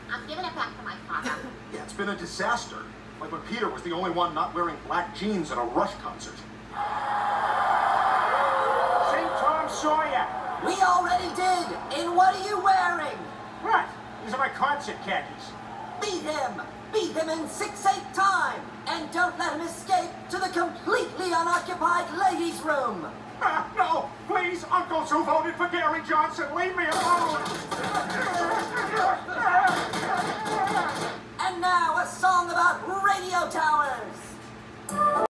I'm giving it back to my father. Yeah, it's been a disaster. Like when Peter was the only one not wearing black jeans at a Rush concert. St. Tom Sawyer. We already did. And what are you wearing? What? These are my concert khakis. Beat him. Beat him in 6/8 time. And don't let him escape to the completely unoccupied ladies' room. No, please, uncles who voted for Gary Johnson, leave me alone. And now a song about radio towers.